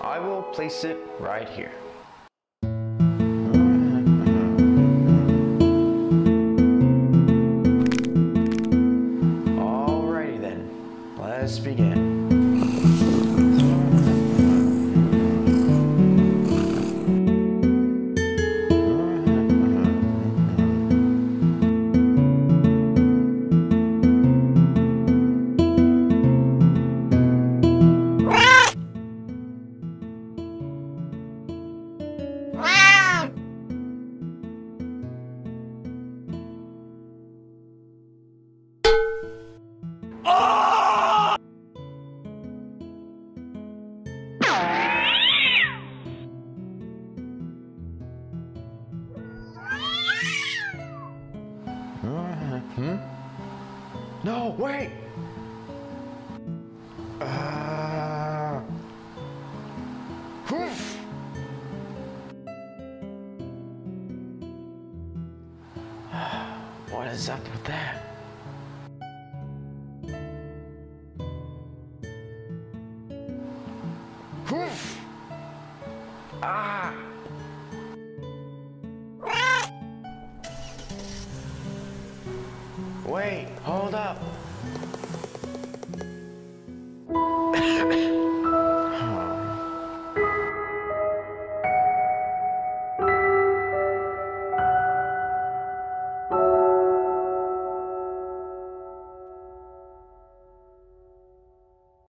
I will place it right here. Alrighty then, let's begin. No, wait! What is up with that? Ah! Wait, hold up.